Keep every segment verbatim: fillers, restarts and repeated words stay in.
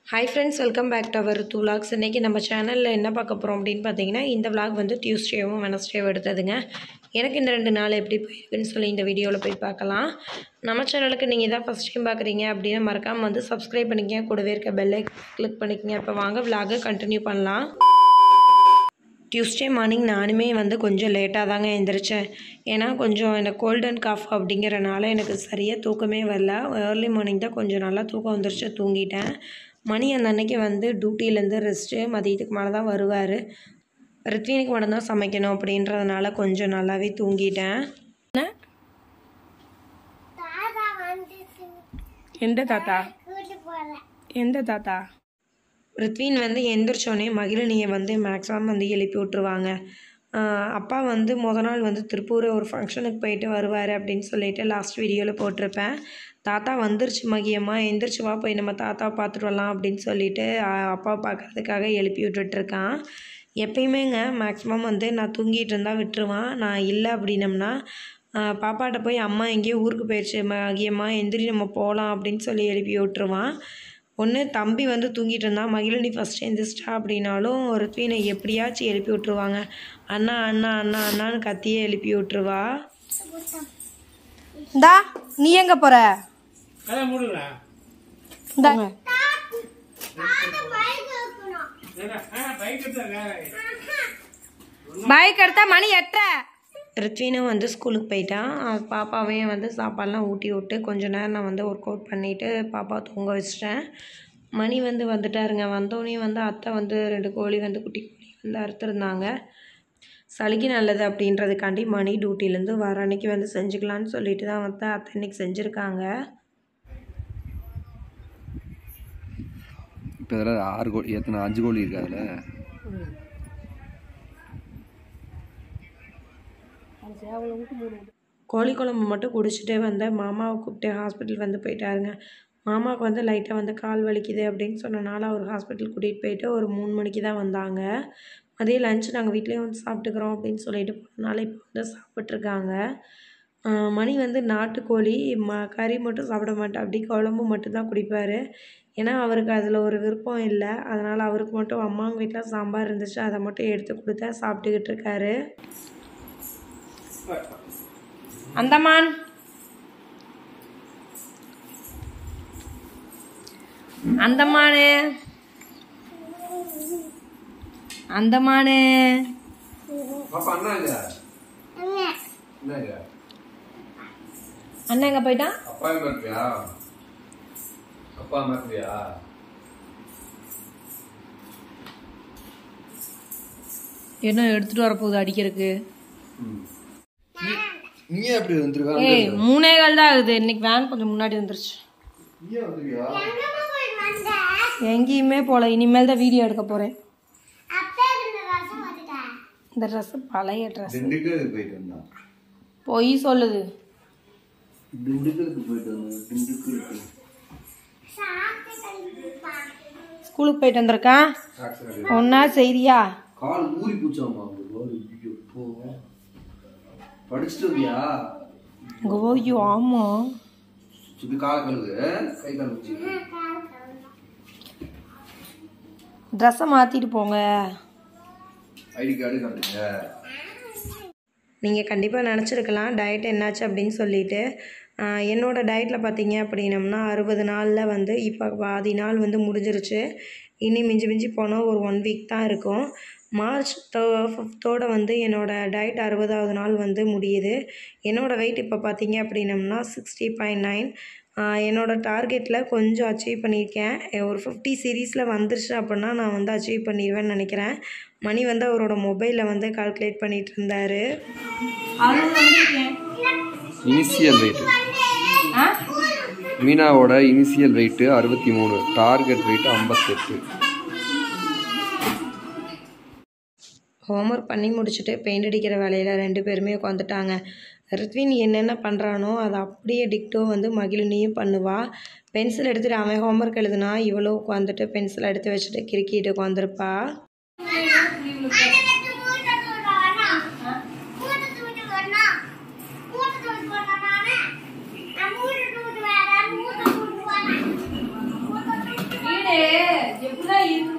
Hi friends, welcome back to our two vlogs. இன்னைக்கு நம்ம சேனல்ல என்ன பார்க்க போறோம் அப்படினு பாத்தீங்கன்னா இந்த vlog வந்து டியூஸ்டேவும் வெனஸ்டேவும் எடுத்ததுங்க. எனக்கு இந்த ரெண்டு நாள் எப்படி போயிருக்குன்னு சொல்லி இந்த வீடியோல போய் பார்க்கலாம். நம்ம சேனலுக்கு நீங்க இத ஃபர்ஸ்ட் டைம் பார்க்கறீங்க அப்படினா மறக்காம வந்து Subscribe பண்ணிக்கங்க, கூடவே இருக்க பெல் ஐகானை கிளிக் பண்ணிக்கங்க. அப்ப வாங்க vlog கண்டினியூ பண்ணலாம். டியூஸ்டே மார்னிங் நானுமே வந்து கொஞ்சம் லேட்டா தாங்க எந்திரிச்சேன். ஏனா கொஞ்சம் எனக்கு கோல்ட் அண்ட் காஃப் அப்படிங்கறனால எனக்கு சரியா தூக்கமே வரல. early மார்னிங் தான் கொஞ்சம் நல்லா தூக்கம் வந்துருச்சு, தூங்கிட்டேன். மணி அந்த அன்னைக்கு வந்து டியூட்டில இருந்து ரெஸ்ட் மதியத்துக்கு மேல தான் வருவாரு. ரித்வினுக்கு மட்டும் தான் சமைக்கணும் அப்படின்றதனால கொஞ்சம் நல்லாவே தூங்கிட்டேன். தாத்தா வந்து எந்த தாத்தா? கூட்டி போறேன். எந்த தாத்தா? ரித்வின் வந்து எந்திரிச்சோனே மகிழினியை வந்து மேக்ஸிமம் வந்து எழுப்பி விட்டுருவாங்க. அப்பா வந்து முத நாள் வந்து திருப்பூர் ஒரு ஃபங்க்ஷனுக்கு போயிட்டு வருவார் அப்படின்னு சொல்லிட்டு லாஸ்ட் வீடியோவில் போட்டிருப்பேன். தாத்தா வந்துருச்சு மகியம்மா, எந்திரிச்சு வா போய் நம்ம தாத்தாவை பார்த்துட்டு வரலாம் அப்படின்னு சொல்லிட்டு அப்பாவை பார்க்குறதுக்காக எழுப்பி விட்டுட்ருக்கான். எப்பயுமேங்க மேக்ஸிமம் வந்து நான் தூங்கிட்டு இருந்தால் விட்டுருவான். நான் இல்லை அப்படின்னம்னா பாப்பாட்ட போய் அம்மா எங்கேயோ ஊருக்கு போயிடுச்சு மகியம்மா எந்திரி நம்ம போகலாம் அப்படின்னு சொல்லி எழுப்பி விட்டுருவான். ஒன்று தம்பி வந்து தூங்கிட்டு இருந்தான், மகிழினி ஃபஸ்ட் எந்திரிச்சிட்டா அப்படின்னாலும் ரித்வினை எப்படியாச்சும் எழுப்பி விட்டுருவாங்க. அண்ணா அண்ணா அண்ணா அண்ணான்னு கத்தியே எழுப்பி விட்டுருவா. இந்தா நீ எங்க போற? பைக் எடுத்தா மணி எட்டரை. ரித்வினும் வந்து ஸ்கூலுக்கு போயிட்டான். பாப்பாவையும் வந்து சாப்பாடெலாம் ஊட்டி விட்டு கொஞ்ச நேரம் நான் வந்து ஒர்க் அவுட் பண்ணிவிட்டு பாப்பா தூங்க வச்சிட்டேன். மணி வந்து வந்துட்டாருங்க. வந்தோடனே வந்து அத்தை வந்து ரெண்டு கோழி வந்து குட்டி கோழி வந்து அறுத்துருந்தாங்க. சளிக்கு நல்லது அப்படின்றதுக்காண்டி மணி டியூட்டிலேருந்து வர அன்னைக்கு வந்து செஞ்சுக்கலான்னு சொல்லிட்டு தான் வந்து அத்தை இன்னைக்கு செஞ்சுருக்காங்க. இப்போ இதில் ஆறு கோழி எத்தனை அஞ்சு கோழி இருக்கு அதில். கோழி குழம்பு மட்டும் குடிச்சிட்டே வந்த மாமாவை கூப்பிட்டு ஹாஸ்பிட்டல் வந்து போயிட்டாருங்க. மாமாவுக்கு வந்து லைட்டாக வந்து கால் வலிக்குது அப்படின்னு சொன்னனால அவர் ஹாஸ்பிட்டல் கூட்டிகிட்டு போயிட்டு ஒரு மூணு மணிக்கு தான் வந்தாங்க. அதே லஞ்ச் நாங்கள் வீட்லேயே வந்து சாப்பிட்டுக்கிறோம் அப்படின்னு சொல்லிட்டு போனனால இப்போ வந்து சாப்பிட்ருக்காங்க. மணி வந்து நாட்டுக்கோழி ம கறி மட்டும் சாப்பிட மாட்டேன், அப்படி குழம்பு மட்டும்தான் குடிப்பார். ஏன்னா அவருக்கு அதில் ஒரு விருப்பம் இல்லை. அதனால் அவருக்கு மட்டும் அம்மாங்க வீட்டில் சாம்பார் இருந்துச்சு, அதை மட்டும் எடுத்து கொடுத்தா சாப்பிட்டுக்கிட்டு இருக்காரு. அந்தமான் அந்தமானு அந்தமானு அண்ணா எங்க போயிட்டான்? என்ன எடுத்துட்டு வரப்போகுது அடிக்கிறதுக்கு? நீ எப்படி வந்துருக்கா? ஏய் மூணே கால் தான் ஆகுது. இன்னைக்கு வேன் கொஞ்சம் முன்னாடி வந்துருச்சு. எங்கேயுமே போல, இனிமேல் தான் வீடியோ எடுக்க போறேன். இந்த ட்ரெஸ் பழைய ட்ரெஸ். பொய் சொல்லுது. ஸ்கூலுக்கு போயிட்டு வந்திருக்கான். ஒன்னா செய்தியா? கால் ஊறி பூச்சாமா படிச்சுட்டு வந்தியா? கோயோ ஆமா. சுத்தி கால கழுவு, கை கால் வச்சு ட்ரெஸ்ஸை மாத்திட்டு போங்க. ஐடி கார்டு காட்டுங்க. நீங்கள் கண்டிப்பாக நினச்சிருக்கலாம் டயட் என்னாச்சு அப்படின்னு சொல்லிட்டு. என்னோடய டயட்டில் பார்த்தீங்க அப்படின்னம்னா அறுபது நாளில் வந்து இப்போ பாதி நாள் வந்து முடிஞ்சிருச்சு. இனி மிஞ்சி மிஞ்சி போனால் ஒரு ஒன் வீக் தான் இருக்கும். மார்ச் தோ ஃபிஃப்த்தோடு வந்து என்னோடய டயட் அறுபதாவது நாள் வந்து முடியுது. என்னோடய வெயிட் இப்போ பார்த்தீங்க அப்படின்னம்னா சிக்ஸ்டி பாயிண்ட் நைன். என்னோடய டார்கெட்டில் கொஞ்சம் அச்சீவ் பண்ணியிருக்கேன். ஒரு ஃபிஃப்டி சீரீஸில் வந்துருச்சு அப்படின்னா நான் வந்து அச்சீவ் பண்ணிடுவேன்னு நினைக்கிறேன். மணி வந்து அவரோட மொபைலில் வந்து கால்குலேட் பண்ணிகிட்டு இருந்தார். இனிஷியல் வெயிட் மீனாவோட இனிஷியல் வெயிட்டு அறுபத்தி மூணு, டார்கெட் வெயிட் ஐம்பத்தெட்டு. ஹோம்ஒர்க் பண்ணி முடிச்சுட்டு பெயிண்ட் அடிக்கிற வேலையில் ரெண்டு பேருமே உட்காந்துட்டாங்க. ரித்வின் என்னென்ன பண்ணுறானோ அதை அப்படியே டிக்டோ வந்து மகிழினியும் பண்ணுவா. பென்சில் எடுத்துகிட்டு அவன் ஹோம்ஒர்க் எழுதுனா இவ்வளோ உட்காந்துட்டு பென்சில் எடுத்து வச்சுட்டு கிறுக்கிட்டு உட்காந்துருப்பா. வீடு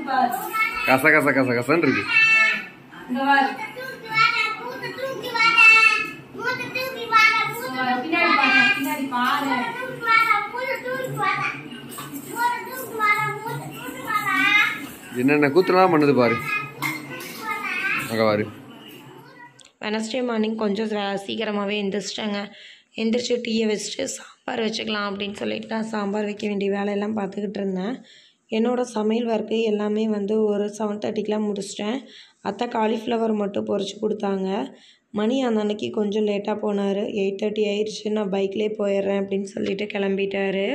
கச கச கச கசன்னு இருக்கு. இங்க பாரு. தூக்கி வாடா மூத்த தூக்கி வாடா மூத்த தூக்கி வாடா மூத்த பின்னாடி பாரு, பின்னாடி பாரு. தூக்கி வாடா மூத்த தூக்கி வாடா மூத்த தூக்கி வாடா மூத்த தூக்கி வாடா என்னென்ன கூத்துலாம் பண்ணுது பாரு. அங்கே பாரு. வெனஸ்டே மார்னிங் கொஞ்சம் சீக்கிரமாகவே எந்திரிச்சிட்டாங்க. எந்திரிச்சு டீயை வச்சுட்டு சாம்பார் வச்சுக்கலாம் அப்படின்னு சொல்லிட்டு நான் சாம்பார் வைக்க வேண்டிய வேலையெல்லாம் பார்த்துக்கிட்டு இருந்தேன். என்னோடய சமையல் ஒர்க்கு எல்லாமே வந்து ஒரு செவன் தேர்ட்டிக்கெலாம் முடிச்சிட்டேன். அத்தை காலிஃப்ளவர் மட்டும் பொரிச்சு கொடுத்தாங்க. மணி அந்த அன்னைக்கு கொஞ்சம் லேட்டாக போனார். எயிட் தேர்ட்டி ஆயிடுச்சு. நான் பைக்லேயே போயிடுறேன் அப்படின்னு சொல்லிட்டு கிளம்பிட்டாரு.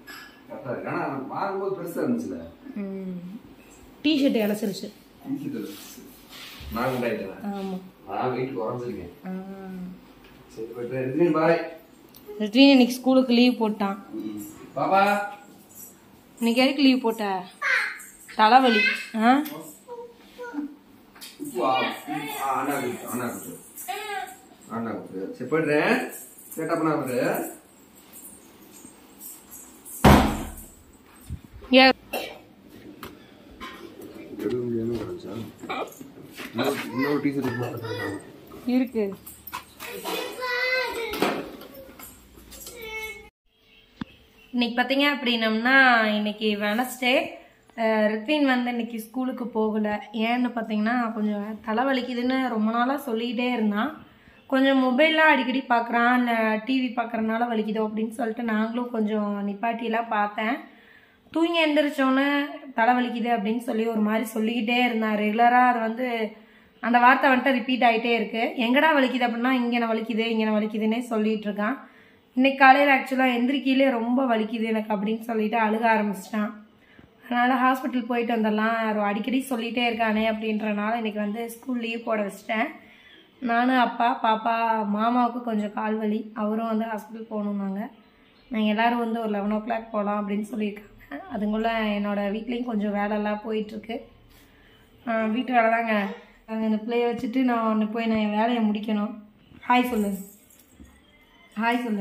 டிஷர்ட் இலசிருச்சு. ஆமாம். ரித்வின் இன்னைக்கு ஸ்கூலுக்கு லீவ் போட்டான். பாபா இன்னைக்கு எதுக்கு லீவ் போட்ட? தலைவலி. ஆ இருக்கு. இன்னைக்கு பார்த்தீங்க அப்படின்னம்னா இன்னைக்கு வெனஸ்டே. ரித்வின் வந்து இன்னைக்கு ஸ்கூலுக்கு போகலை. ஏன்னு பார்த்தீங்கன்னா கொஞ்சம் தலைவலிக்குதுன்னு ரொம்ப நாளாக சொல்லிக்கிட்டே இருந்தான். கொஞ்சம் மொபைல்லாம் அடிக்கடி பார்க்குறான், இல்லை டிவி பார்க்குறதுனால வலிக்குதோ அப்படின்னு சொல்லிட்டு நாங்களும் கொஞ்சம் நிப்பாட்டியெல்லாம் பார்த்தேன். தூங்கி எந்திரிச்சோன்னே தலைவலிக்குது அப்படின்னு சொல்லி ஒரு மாதிரி சொல்லிக்கிட்டே இருந்தான். ரெகுலராக அது வந்து அந்த வார்த்தை வந்துட்டு ரிப்பீட் ஆகிட்டே இருக்குது. எங்கடா வலிக்குது அப்படின்னா இங்கே வலிக்குது இங்கே வலிக்குதுன்னே சொல்லிகிட்டு இருக்கான். இன்னைக்கு காலையில் ஆக்சுவலாக எந்திரிக்கையிலே ரொம்ப வலிக்குது எனக்கு அப்படின்னு சொல்லிட்டு அழுக ஆரம்பிச்சிட்டான். அதனால் ஹாஸ்பிட்டல் போயிட்டு வந்துடலாம், அடிக்கடி சொல்லிகிட்டே இருக்கானே அப்படின்றனால இன்றைக்கி வந்து ஸ்கூல் லீவ் போட வச்சிட்டேன். நானும் அப்பா பாப்பா மாமாவுக்கு கொஞ்சம் கால் வலி, அவரும் வந்து ஹாஸ்பிட்டல் போகணுன்னாங்க. நாங்கள் எல்லோரும் வந்து ஒரு லெவன் ஓ கிளாக் போகலாம் அப்படின்னு சொல்லியிருக்காங்க. அதுக்குள்ளே என்னோடய வீட்லேயும் கொஞ்சம் வேலைலாம் போயிட்டுருக்கு. வீட்டு வேலை தாங்க. நாங்கள் இந்த பிள்ளையை வச்சுட்டு நான் ஒன்று போய் நான் என் வேலையை முடிக்கணும். ஹாய் சொல்லு, ஹாய் சொல்லு.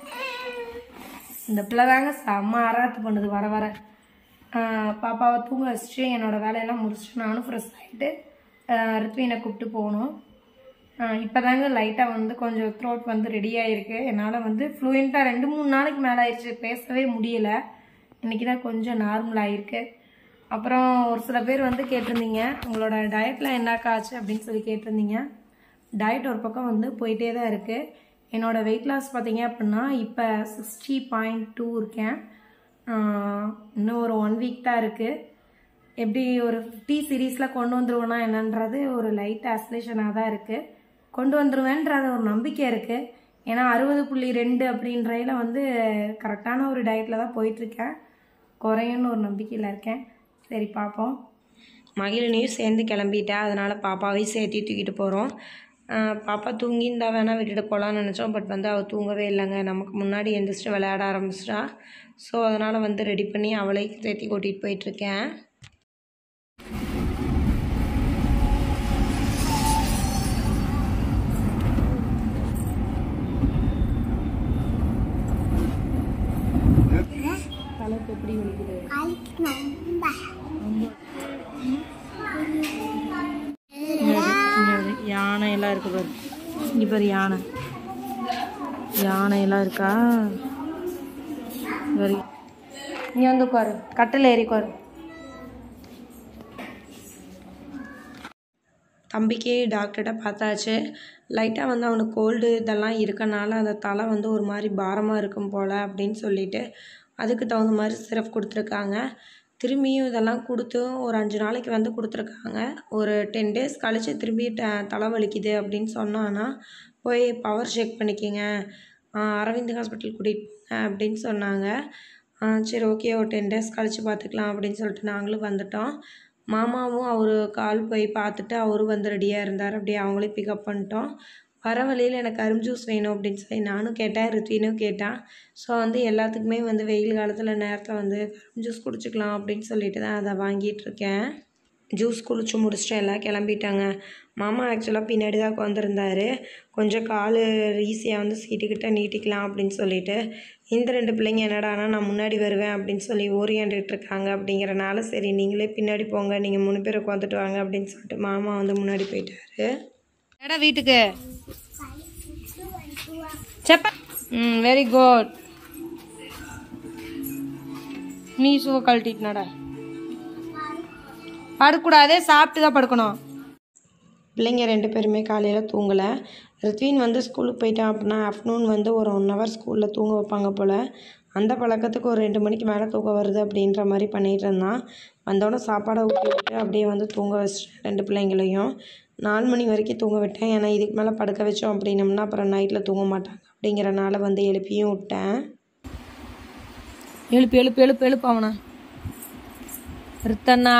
இந்த பிள்ளை தாங்க செம்ம அராத்து பண்ணுது வர வர. பாப்பாவை தூங்க வச்சுட்டு என்னோடய வேலையெல்லாம் முடிச்சுட்டு நானும் ஃப்ரெஷ் ஆகிட்டு ரித்வினை கூப்பிட்டு போகணும். இப்போ தாங்க லைட்டாக வந்து கொஞ்சம் த்ரோட் வந்து ரெடியாக இருக்குது. என்னால் வந்து ஃப்ளூயண்ட்டாக ரெண்டு மூணு நாளைக்கு மேலே ஆயிடுச்சு, பேசவே முடியலை. இன்றைக்கி தான் கொஞ்சம் நார்மல் ஆகிருக்கு. அப்புறம் ஒரு சில பேர் வந்து கேட்டிருந்தீங்க உங்களோட டயட்டில் என்னக்கா ஆச்சு அப்படின்னு சொல்லி கேட்டிருந்தீங்க. டயட் ஒரு பக்கம் வந்து போயிட்டே தான் இருக்குது. என்னோடய வெயிட் லாஸ் பார்த்தீங்க அப்படின்னா இப்போ சிக்ஸ்டி பாயிண்ட் டூ இருக்கேன். இன்னும் ஒரு ஒன் வீக் தான் இருக்குது. எப்படி ஒரு ஃபிஃப்டி சீரீஸில் கொண்டு வந்துருவேன்னா என்னன்றது ஒரு லைட் ஆஸ்லேஷனாக தான் இருக்குது. கொண்டு வந்துடுவேன்றது ஒரு நம்பிக்கை இருக்குது. ஏன்னா அறுபது புள்ளி ரெண்டு அப்படின்றதில் வந்து கரெக்டான ஒரு டயட்டில் தான் போயிட்டுருக்கேன். குறையும்னு ஒரு நம்பிக்கையில் இருக்கேன். சரி பார்ப்போம். மகிழினியும் சேர்ந்து கிளம்பிட்டா, அதனால் பாப்பாவையும் சேர்த்து தூக்கிட்டு போகிறோம். பாப்பா தூங்கியிருந்தா வேணால் விட்டுட்டு போகலான்னு நினச்சோம். பட் வந்து அவள் தூங்கவே இல்லைங்க. நமக்கு முன்னாடி எந்திரிச்சிட்டு விளையாட ஆரம்பிச்சிட்டா. ஸோ அதனால் வந்து ரெடி பண்ணி அவளை சேர்த்தி கூட்டிகிட்டு போயிட்டுருக்கேன். தலைக்கு எப்படி வலிக்குது? யானை எல்லாம் இருக்கு பாரு. இங்கே பாரு யானை, யானை எல்லாம் இருக்கா? வரி நீ வந்து உட்காரு, கட்டில் ஏறி உட்காரு. தம்பிக்கு டாக்டர்கிட்ட பார்த்தாச்சு. லைட்டாக வந்து அவனுக்கு கோல்டு இதெல்லாம் இருக்கனால அந்த தலை வந்து ஒரு மாதிரி பாரமாக இருக்கும் போல் அப்படின்னு சொல்லிட்டு அதுக்கு தகுந்த மாதிரி சிரப் கொடுத்துருக்காங்க. திரும்பியும் இதெல்லாம் கொடுத்து ஒரு அஞ்சு நாளைக்கு வந்து கொடுத்துருக்காங்க. ஒரு டென் டேஸ் கழித்து திரும்பி ட தலை வலிக்குது அப்படின்னு சொன்னான்னா போய் பவர் செக் பண்ணிக்கிங்க, அரவிந்த் ஹாஸ்பிட்டல் கூட்டிகிட்டு போங்க அப்படின்னு சொன்னாங்க. சரி ஓகே, ஒரு டென் டேஸ் கழித்து பார்த்துக்கலாம் அப்படின்னு சொல்லிட்டு நாங்களும் வந்துட்டோம். மாமாவும் அவர் கால் போய் பார்த்துட்டு அவரும் வந்து ரெடியாக இருந்தார். அப்படியே அவங்களையும் பிக்கப் பண்ணிட்டோம். வர வழியில் எனக்கு கரும்பு ஜூஸ் வேணும் அப்படின்னு சொல்லி நானும் கேட்டேன், ரித்வினும் கேட்டான். ஸோ வந்து எல்லாத்துக்குமே வந்து வெயில் காலத்தில் நேரத்தில் வந்து கரும்பு ஜூஸ் குடிச்சிக்கலாம் அப்படின்னு சொல்லிட்டு தான் அதை வாங்கிட்டு இருக்கேன். ஜூஸ் குளிச்சு முடிச்சுட்டு எல்லாம் கிளம்பிட்டாங்க. மாமா ஆக்சுவலாக பின்னாடி தான் உட்காந்துருந்தார். கொஞ்சம் கால் ஈஸியாக வந்து சீட்டுக்கிட்ட நீட்டிக்கலாம் அப்படின்னு சொல்லிட்டு, இந்த ரெண்டு பிள்ளைங்க என்னடானா நான் முன்னாடி வருவேன் அப்படின்னு சொல்லி ஓரியாண்டுட்டு இருக்காங்க. அப்படிங்கிறனால சரி நீங்களே பின்னாடி போங்க, நீங்கள் மூணு பேர் உட்காந்துட்டு வாங்க அப்படின்னு சொல்லிட்டு மாமா வந்து முன்னாடி போயிட்டாரு. எடா வீட்டுக்கு செப்ப. ம் வெரி குட். நீ ஷூவை கழட்டிட்டுனாடா. படுக்கூடாதே, சாப்பிட்டு தான் படுக்கணும். பிள்ளைங்க ரெண்டு பேருமே காலையில் தூங்கலை. ரித்வின் வந்து ஸ்கூலுக்கு போயிட்டான் அப்படின்னா ஆஃப்டர்நூன் வந்து ஒரு ஒன் ஹவர் ஸ்கூலில் தூங்க வைப்பாங்க போல். அந்த பழக்கத்துக்கு ஒரு ரெண்டு மணிக்கு மேலே தூக்கம் வருது அப்படின்ற மாதிரி பண்ணிகிட்டு இருந்தான். வந்தோடனே சாப்பாடை ஊற்றி விட்டு அப்படியே வந்து தூங்க வச்சிட்டேன் ரெண்டு பிள்ளைங்களையும். நாலு மணி வரைக்கும் தூங்க விட்டேன். ஏன்னா இதுக்கு மேலே படுக்க வச்சோம் அப்படின்னம்னா அப்புறம் நைட்டில் தூங்க மாட்டாங்க அப்படிங்கிறனால வந்து எழுப்பியும் விட்டேன். எழுப்பு எழுப்பு எழுப்பு எழுப்பு அவனா. ரித்தண்ணா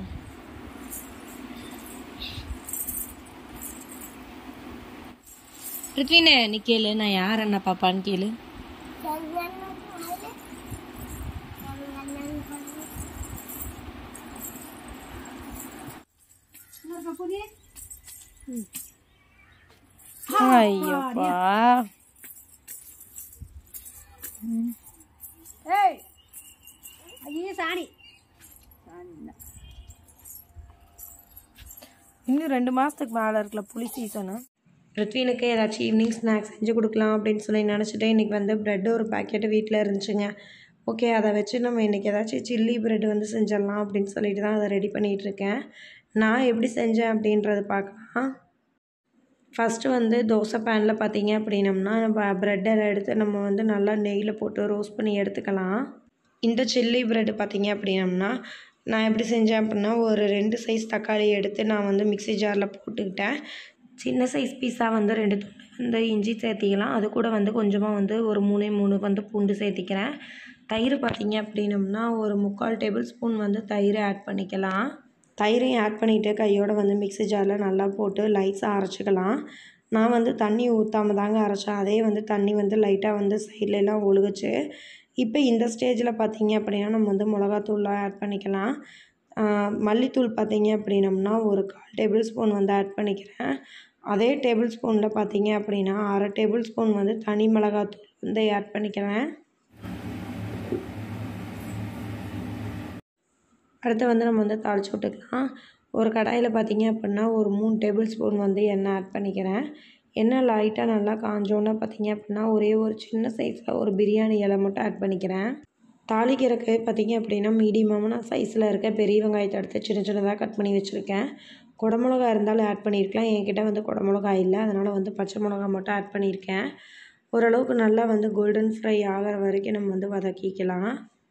ரித்வினே நீ கேளு, நான் யார் என்ன பாப்பான்னு கேளு. ஐயோப்பா. இன்னும் ரெண்டு மாசத்துக்கு மேலே இருக்கல புளி சீசனு. ரித்வினுக்கு ஏதாச்சும் ஈவினிங் ஸ்நாக்ஸ் செஞ்சு கொடுக்கலாம் அப்படின்னு சொல்லி நினச்சிட்டு இன்றைக்கி வந்து ப்ரெட்டு ஒரு பேக்கெட்டு வீட்டில் இருந்துச்சுங்க. ஓகே, அதை வச்சு நம்ம இன்றைக்கி ஏதாச்சும் சில்லி ப்ரெட் வந்து செஞ்சிடலாம் அப்படின்னு சொல்லிட்டு தான் அதை ரெடி பண்ணிகிட்ருக்கேன். நான் எப்படி செஞ்சேன் அப்படின்றது பார்க்கலாம். ஃபஸ்ட்டு வந்து தோசை பேனில் பார்த்தீங்க அப்படின்னம்னா நம்ம ப்ரெட்டை எடுத்து நம்ம வந்து நல்லா நெய்யில் போட்டு ரோஸ்ட் பண்ணி எடுத்துக்கலாம். இந்த சில்லி ப்ரெட்டு பார்த்தீங்க அப்படின்னம்னா நான் எப்படி செஞ்சேன் அப்படின்னா ஒரு ரெண்டு சைஸ் தக்காளி எடுத்து நான் வந்து மிக்ஸி ஜாரில் போட்டுக்கிட்டேன். சின்ன சைஸ் பீஸாக வந்து ரெண்டு துண்டு வந்து இஞ்சி சேர்த்திக்கலாம். அது கூட வந்து கொஞ்சமாக வந்து ஒரு மூணே மூணு வந்து பூண்டு சேர்த்திக்கிறேன். தயிர் பார்த்தீங்க அப்படின்னம்னா ஒரு முக்கால் டேபிள் ஸ்பூன் வந்து தயிர் ஆட் பண்ணிக்கலாம். தயிரையும் ஆட் பண்ணிவிட்டு கையோடு வந்து மிக்ஸி ஜாரில் நல்லா போட்டு லைட்ஸாக அரைச்சிக்கலாம். நான் வந்து தண்ணி ஊற்றாமல் தாங்க அரைச்சேன். அதே வந்து தண்ணி வந்து லைட்டாக வந்து சைட்லலாம் ஒழுகுச்சு. இப்போ இந்த ஸ்டேஜில் பார்த்தீங்க அப்படின்னா நம்ம வந்து மிளகாத்தூள்லாம் ஆட் பண்ணிக்கலாம். மல்லித்தூள் பார்த்தீங்க அப்படின்னம்னா ஒரு கால் டேபிள் ஸ்பூன் வந்து ஆட் பண்ணிக்கிறேன். அதே டேபிள் ஸ்பூனில் பார்த்தீங்க அப்படின்னா அரை டேபிள் ஸ்பூன் வந்து தனி மிளகாத்தூள் வந்து ஆட் பண்ணிக்கிறேன். அடுத்து வந்து நம்ம வந்து தாளித்து விட்டுக்கலாம். ஒரு கடாயில் பார்த்தீங்க அப்படின்னா ஒரு மூணு டேபிள் ஸ்பூன் வந்து எண்ணெய் ஆட் பண்ணிக்கிறேன். எண்ணெய் லைட்டாக நல்லா காஞ்சோன்னே பார்த்தீங்க அப்படின்னா ஒரே ஒரு சின்ன சைஸில் ஒரு பிரியாணி இலை மட்டும் ஆட் பண்ணிக்கிறேன். தாளிக்கிறதுக்கு பார்த்தீங்க அப்படின்னா மீடியமான சைஸில் இருக்க பெரிய வெங்காயத்தை எடுத்து சின்ன சின்னதாக கட் பண்ணி வச்சுருக்கேன். குடமிளகா இருந்தாலும் ஆட் பண்ணியிருக்கலாம். என்கிட்ட வந்து குடமிளகா இல்லை, அதனால் வந்து பச்சை மிளகா மட்டும் ஆட் பண்ணியிருக்கேன். ஓரளவுக்கு நல்லா வந்து கோல்டன் ஃப்ரை ஆகிற வரைக்கும் நம்ம வந்து வதக்கிக்கலாம்.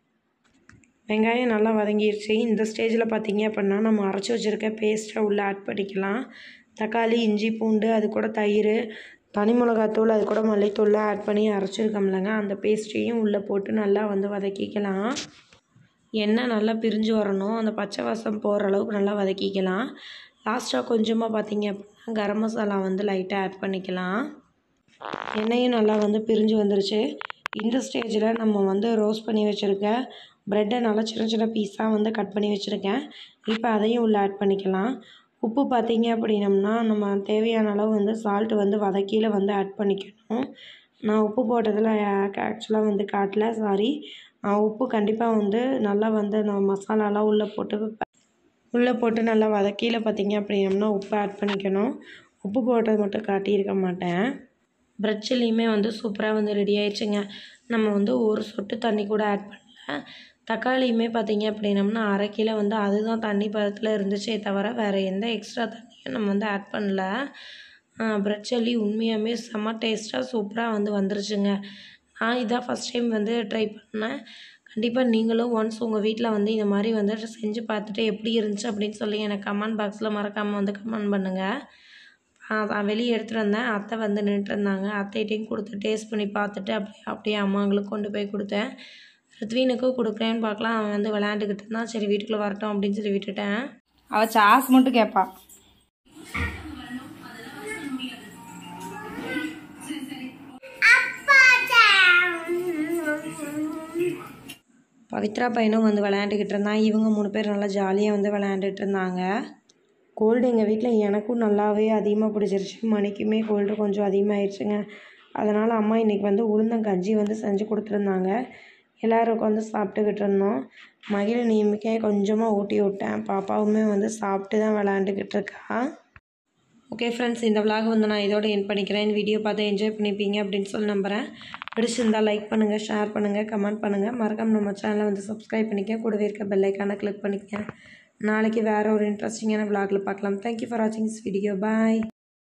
வெங்காயம் நல்லா வதங்கிடுச்சு. இந்த ஸ்டேஜில் பார்த்தீங்க அப்படின்னா நம்ம அரைச்சி வச்சுருக்க பேஸ்ட்டை உள்ளே ஆட் பண்ணிக்கலாம். தக்காளி, இஞ்சி, பூண்டு, அது கூட தயிர், தனி மிளகாத்தூள், அது கூட மல்லித்தூள்லாம் ஆட் பண்ணி அரைச்சிருக்கோம்லங்க, அந்த பேஸ்ட்டையும் உள்ளே போட்டு நல்லா வந்து வதக்கிக்கலாம். எண்ணெய் நல்லா பிரிஞ்சு வரணும், அந்த பச்சை வாசம் போகிற அளவுக்கு நல்லா வதக்கிக்கலாம். லாஸ்ட்டாக கொஞ்சமாக பார்த்தீங்க அப்படின்னா கரம் மசாலா வந்து லைட்டாக ஆட் பண்ணிக்கலாம். எண்ணெயும் நல்லா வந்து பிரிஞ்சு வந்துருச்சு. இந்த ஸ்டேஜில் நம்ம வந்து ரோஸ்ட் பண்ணி வச்சுருக்க ப்ரெட்டை நல்லா சின்ன சின்ன பீஸாக வந்து கட் பண்ணி வச்சுருக்கேன். இப்போ அதையும் உள்ளே ஆட் பண்ணிக்கலாம். உப்பு பார்த்தீங்க அப்படின்னம்னா நம்ம தேவையான அளவு வந்து சால்ட்டு வந்து வதக்கியில் வந்து ஆட் பண்ணிக்கணும். நான் உப்பு போட்டதில் ஆக்சுவலாக வந்து காட்டல, சாரி. உப்பு கண்டிப்பாக வந்து நல்லா வந்து நான் மசாலாலாம் உள்ளே போட்டு உள்ளே போட்டு நல்லா வதக்கியில் பார்த்தீங்க அப்படின்னம்னா உப்பு ஆட் பண்ணிக்கணும். உப்பு போட்டது மட்டும் காட்டியிருக்க மாட்டேன். ப்ரெட் சில்லியுமே வந்து சூப்பராக வந்து ரெடி ஆயிடுச்சுங்க. நம்ம வந்து ஒரு சொட்டு தண்ணி கூட ஆட் பண்ணல. தக்காளியுமே பார்த்தீங்க அப்படின்னம்னா அரை கிலோ வந்து அதுதான் தண்ணி பதத்தில் இருந்துச்சே தவிர வேறு எந்த எக்ஸ்ட்ரா தண்ணியும் நம்ம வந்து ஆட் பண்ணல. ப்ரெட் சில்லி உண்மையாகவே செம்ம டேஸ்ட்டாக சூப்பராக வந்து வந்துருச்சுங்க. நான் இதான் ஃபஸ்ட் டைம் வந்து ட்ரை பண்ணேன். கண்டிப்பாக நீங்களும் ஒன்ஸ் உங்கள் வீட்டில் வந்து இந்த மாதிரி வந்து செஞ்சு பார்த்துட்டு எப்படி இருந்துச்சு அப்படின்னு சொல்லி எனக்கு கமெண்ட் பாக்ஸில் மறக்காமல் வந்து கமெண்ட் பண்ணுங்கள். நான் வெளியே எடுத்துகிட்டு வந்தேன். அத்தை வந்து நின்றுருந்தாங்க. அத்தைகிட்டையும் கொடுத்து டேஸ்ட் பண்ணி பார்த்துட்டு அப்படியே அப்படியே அம்மாங்களுக்கு கொண்டு போய் கொடுத்தேன். ரித்வினுக்கும் கொடுக்குறேன்னு பார்க்கலாம். அவன் வந்து விளையாண்டுக்கிட்டு இருந்தான். சரி வீட்டுக்குள்ளே வரட்டும் அப்படின்னு சொல்லி விட்டுட்டேன். அவள் சாஸ் மட்டும் கேட்பா. பவித்ரா பையனும் வந்து விளையாண்டுக்கிட்டு இருந்தான். இவங்க மூணு பேர் நல்லா ஜாலியாக வந்து விளையாண்டுட்டு இருந்தாங்க. கோல்டு எங்கள் வீட்டில் எனக்கும் நல்லாவே அதிகமாக பிடிச்சிருச்சு. மணிக்குமே கோல்டு கொஞ்சம் அதிகமாகிடுச்சுங்க. அதனால் அம்மா இன்றைக்கி வந்து உளுந்தங்கஞ்சி வந்து செஞ்சு கொடுத்துருந்தாங்க. எல்லோரும் உட்காந்து சாப்பிட்டுக்கிட்டு இருந்தோம். மகிழினியுமே கொஞ்சமாக ஊட்டி விட்டேன். பாப்பாவுமே வந்து சாப்பிட்டு தான் விளையாண்டுக்கிட்டு இருக்கா. ஓகே ஃப்ரெண்ட்ஸ், இந்த விலாக் வந்து நான் இதோட என் பண்ணிக்கிறேன். இந்த வீடியோ பார்த்து என்ஜாய் பண்ணிப்பீங்க அப்படின்னு சொல்லி நம்புகிறேன். பிடிச்சிருந்தால் லைக் பண்ணுங்கள், ஷேர் பண்ணுங்கள், கமெண்ட் பண்ணுங்கள். மறக்காம நம்ம சேனலை வந்து சப்ஸ்கிரைப் பண்ணிக்க, கூடவே இருக்க பெல் ஐக்கானை கிளிக் பண்ணிக்க. நாளைக்கு வேறு ஒரு இன்ட்ரெஸ்டிங்கான விலாகில் பார்க்கலாம். தேங்க்யூ ஃபார் வாட்சிங் திஸ் வீடியோ. பாய்.